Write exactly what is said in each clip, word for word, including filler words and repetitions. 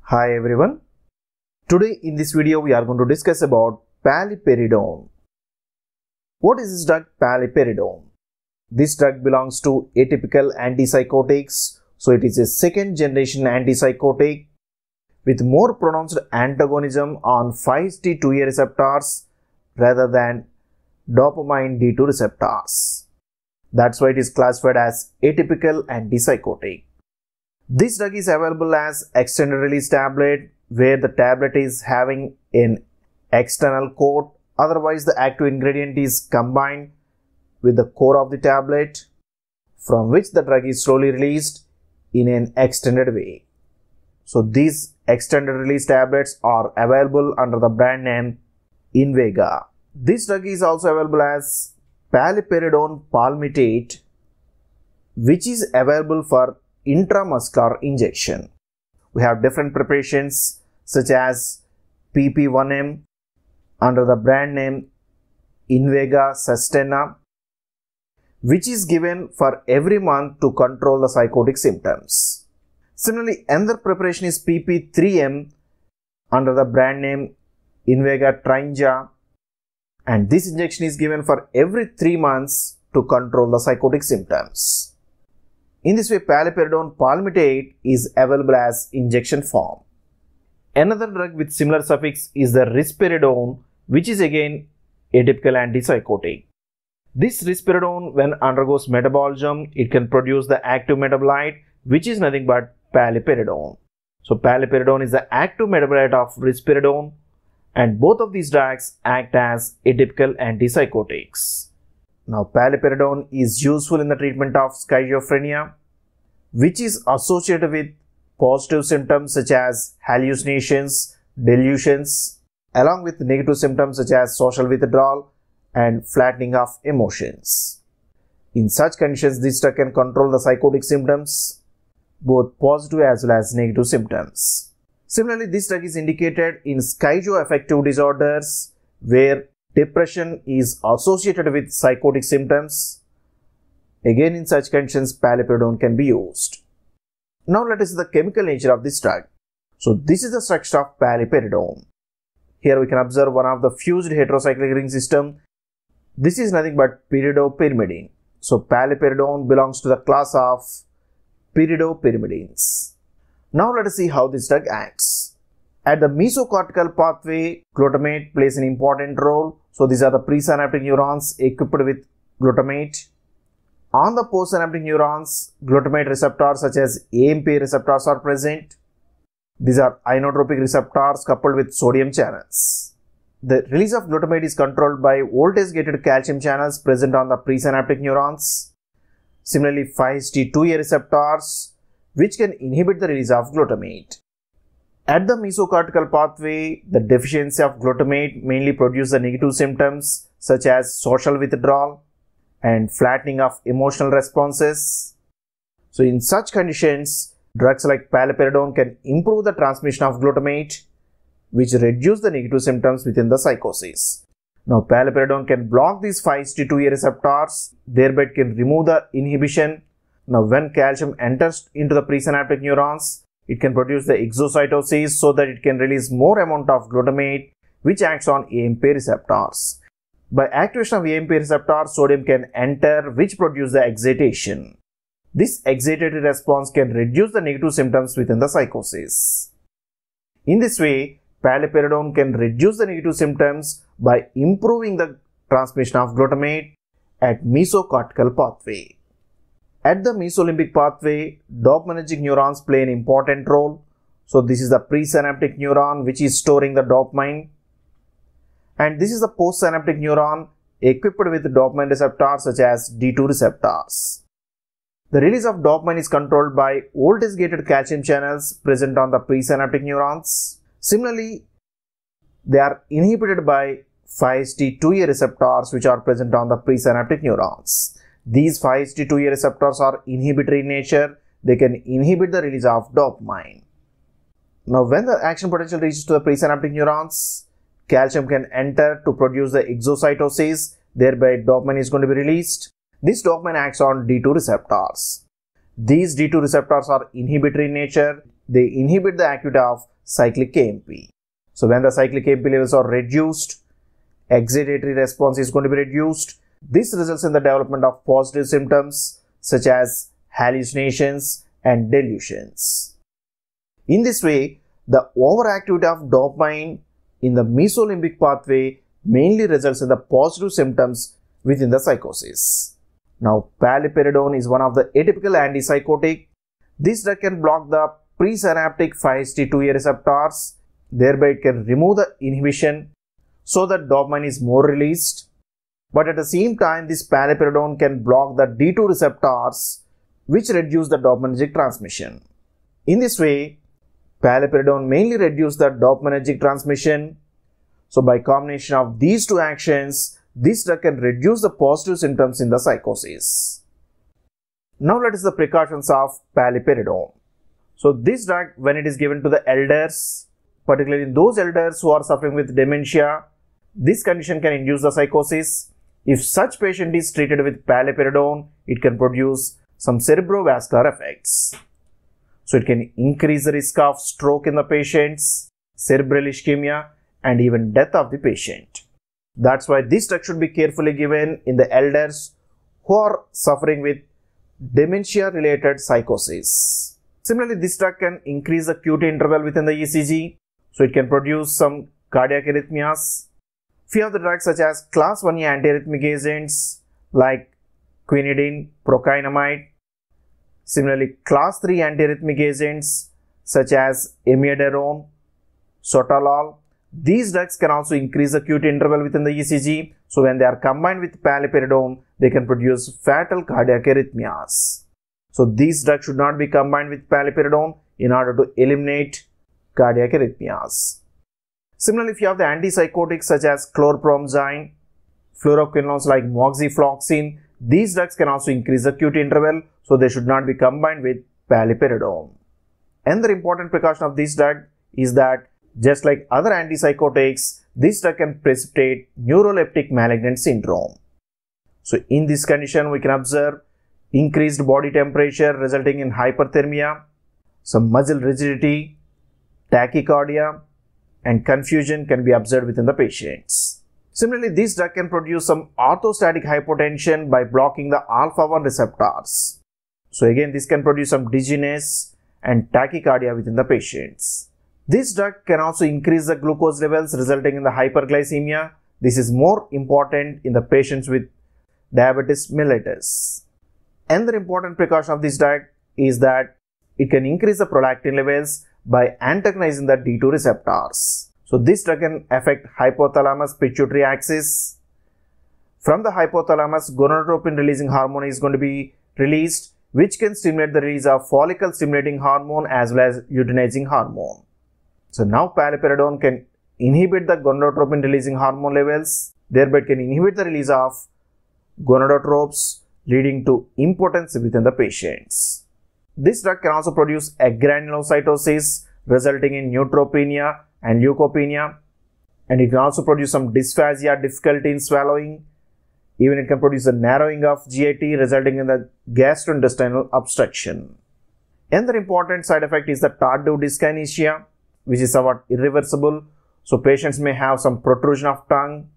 Hi everyone. Today in this video we are going to discuss about Paliperidone. What is this drug Paliperidone? This drug belongs to atypical antipsychotics, so it is a second generation antipsychotic with more pronounced antagonism on five H T two A receptors rather than dopamine D two receptors. That's why it is classified as atypical antipsychotic. This drug is available as extended release tablet, where the tablet is having an external coat. Otherwise, the active ingredient is combined with the core of the tablet, from which the drug is slowly released in an extended way. So these extended release tablets are available under the brand name Invega. This drug is also available as Paliperidone palmitate, which is available for intramuscular injection. We have different preparations such as P P one M under the brand name Invega Sustena, which is given for every month to control the psychotic symptoms. Similarly, another preparation is P P three M under the brand name Invega Trinja, and this injection is given for every three months to control the psychotic symptoms. In this way, Paliperidone palmitate is available as injection form. Another drug with similar suffix is the risperidone, which is again atypical antipsychotic. This risperidone, when undergoes metabolism, it can produce the active metabolite, which is nothing but paliperidone. So paliperidone is the active metabolite of risperidone, and both of these drugs act as atypical antipsychotics. Now, paliperidone is useful in the treatment of schizophrenia, which is associated with positive symptoms such as hallucinations, delusions, along with negative symptoms such as social withdrawal and flattening of emotions. In such conditions, this drug can control the psychotic symptoms, both positive as well as negative symptoms. Similarly, this drug is indicated in schizoaffective disorders where depression is associated with psychotic symptoms. Again, in such conditions, paliperidone can be used. Now let us see the chemical nature of this drug. So this is the structure of paliperidone. Here we can observe one of the fused heterocyclic ring system. This is nothing but pyridopyrimidine. So paliperidone belongs to the class of pyridopyrimidines. Now let us see how this drug acts. At the mesocortical pathway, glutamate plays an important role. So these are the presynaptic neurons equipped with glutamate. On the postsynaptic neurons, glutamate receptors such as A M P receptors are present. These are inotropic receptors coupled with sodium channels. The release of glutamate is controlled by voltage-gated calcium channels present on the presynaptic neurons. Similarly, five H T two A receptors, which can inhibit the release of glutamate. At the mesocortical pathway, the deficiency of glutamate mainly produces the negative symptoms such as social withdrawal and flattening of emotional responses. So in such conditions, drugs like paliperidone can improve the transmission of glutamate, which reduce the negative symptoms within the psychosis. Now paliperidone can block these five H T two A receptors, thereby it can remove the inhibition. Now when calcium enters into the presynaptic neurons, it can produce the exocytosis so that it can release more amount of glutamate, which acts on A M P receptors. By activation of A M P receptors, sodium can enter, which produce the excitation. This excitatory response can reduce the negative symptoms within the psychosis. In this way, paliperidone can reduce the negative symptoms by improving the transmission of glutamate at mesocortical pathway. At the mesolimbic pathway, dopaminergic neurons play an important role. So this is the presynaptic neuron which is storing the dopamine, and this is the postsynaptic neuron equipped with dopamine receptors such as D two receptors. The release of dopamine is controlled by voltage-gated calcium channels present on the presynaptic neurons. Similarly, they are inhibited by five H T two A receptors which are present on the presynaptic neurons. These five H T two A receptors are inhibitory in nature. They can inhibit the release of dopamine. Now, when the action potential reaches to the presynaptic neurons, calcium can enter to produce the exocytosis. Thereby, dopamine is going to be released. This dopamine acts on D two receptors. These D two receptors are inhibitory in nature. they inhibit the activity of cyclic K M P. So when the cyclic K M P levels are reduced, excitatory response is going to be reduced. This results in the development of positive symptoms such as hallucinations and delusions. In this way, the overactivity of dopamine in the mesolimbic pathway mainly results in the positive symptoms within the psychosis. Now, paliperidone is one of the atypical antipsychotic. This drug can block the presynaptic five H T two A receptors, thereby it can remove the inhibition so that dopamine is more released. But at the same time, this paliperidone can block the D two receptors, which reduce the dopaminergic transmission. In this way, paliperidone mainly reduces the dopaminergic transmission. So by combination of these two actions, this drug can reduce the positive symptoms in the psychosis. Now let us the precautions of paliperidone. So this drug, when it is given to the elders, particularly in those elders who are suffering with dementia, this condition can induce the psychosis. If such patient is treated with paliperidone, it can produce some cerebrovascular effects. So it can increase the risk of stroke in the patients, cerebral ischemia, and even death of the patient. That's why this drug should be carefully given in the elders who are suffering with dementia-related psychosis. Similarly, this drug can increase the Q T interval within the E C G, so it can produce some cardiac arrhythmias. Few of the drugs such as class one A antiarrhythmic agents like quinidine, procainamide. Similarly, class three antiarrhythmic agents such as amiodarone, sotalol. These drugs can also increase the Q T interval within the E C G. So when they are combined with paliperidone, they can produce fatal cardiac arrhythmias. So these drugs should not be combined with paliperidone in order to eliminate cardiac arrhythmias. Similarly, if you have the antipsychotics such as chlorpromazine, fluoroquinolones like moxifloxacin, these drugs can also increase the Q T interval, so they should not be combined with paliperidone. Another important precaution of this drug is that just like other antipsychotics, this drug can precipitate neuroleptic malignant syndrome. So in this condition, we can observe increased body temperature resulting in hyperthermia, some muscle rigidity, tachycardia, and confusion can be observed within the patients. Similarly, this drug can produce some orthostatic hypotension by blocking the alpha one receptors. So again, this can produce some dizziness and tachycardia within the patients. This drug can also increase the glucose levels resulting in the hyperglycemia. This is more important in the patients with diabetes mellitus. Another important precaution of this drug is that it can increase the prolactin levels by antagonizing the D two receptors. So this drug can affect hypothalamus pituitary axis. From the hypothalamus, gonadotropin releasing hormone is going to be released, which can stimulate the release of follicle stimulating hormone as well as luteinizing hormone. So now paliperidone can inhibit the gonadotropin releasing hormone levels, thereby it can inhibit the release of gonadotropes, leading to impotence within the patients. This drug can also produce agranulocytosis, resulting in neutropenia and leukopenia, and it can also produce some dysphagia, difficulty in swallowing. Even it can produce a narrowing of G I T, resulting in the gastrointestinal obstruction. Another important side effect is the tardive dyskinesia, which is somewhat irreversible. So patients may have some protrusion of tongue,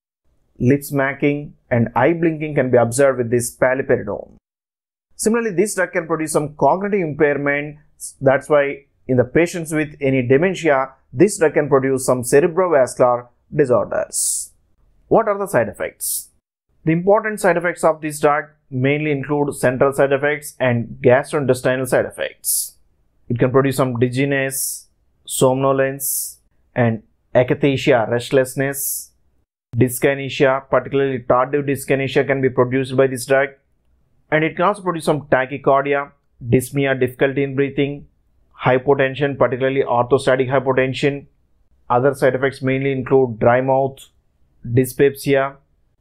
lip smacking, and eye blinking can be observed with this paliperidone. Similarly, this drug can produce some cognitive impairment. That's why in the patients with any dementia, this drug can produce some cerebrovascular disorders. What are the side effects? The important side effects of this drug mainly include central side effects and gastrointestinal side effects. It can produce some dizziness, somnolence, and akathisia, restlessness. Dyskinesia, particularly tardive dyskinesia, can be produced by this drug. And it can also produce some tachycardia, dyspnea, difficulty in breathing, hypotension, particularly orthostatic hypotension. Other side effects mainly include dry mouth, dyspepsia,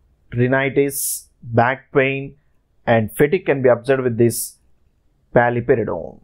rhinitis, back pain, and fatigue can be observed with this paliperidone.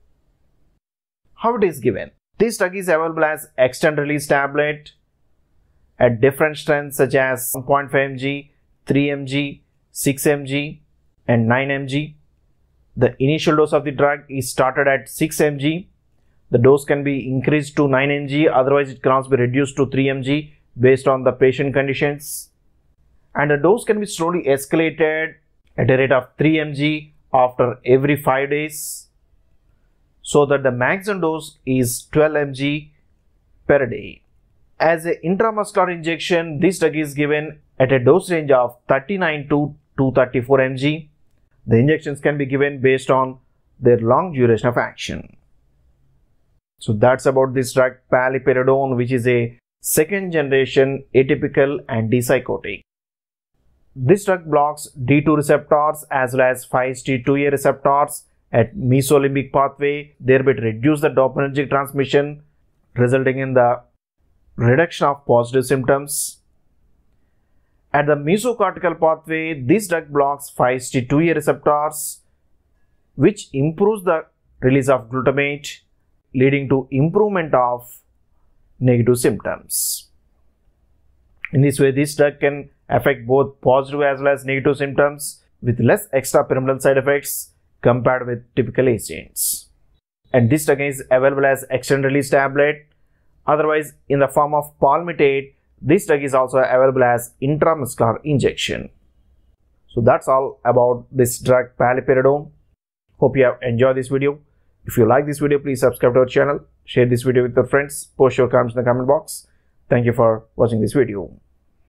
How it is given? This drug is available as extended release tablet at different strengths such as one point five milligrams, three milligrams, six milligrams, and nine milligrams. The initial dose of the drug is started at six milligrams. The dose can be increased to nine milligrams, otherwise it can also be reduced to three milligrams based on the patient conditions. And the dose can be slowly escalated at a rate of three milligrams after every five days, so that the maximum dose is twelve milligrams per day. As an intramuscular injection, this drug is given at a dose range of thirty-nine to two hundred thirty-four milligrams. The injections can be given based on their long duration of action. So that's about this drug Paliperidone, which is a second generation atypical antipsychotic. This drug blocks D two receptors as well as five H T two A receptors at mesolimbic pathway, thereby to reduce the dopaminergic transmission, resulting in the reduction of positive symptoms. At the mesocortical pathway, this drug blocks five H T two A receptors, which improves the release of glutamate, leading to improvement of negative symptoms. In this way, this drug can affect both positive as well as negative symptoms with less extrapyramidal side effects compared with typical agents. And this drug is available as extended release tablet. Otherwise, in the form of palmitate, this drug is also available as intramuscular injection. So that's all about this drug Paliperidone. Hope you have enjoyed this video. If you like this video, please subscribe to our channel, share this video with your friends, post your comments in the comment box. Thank you for watching this video.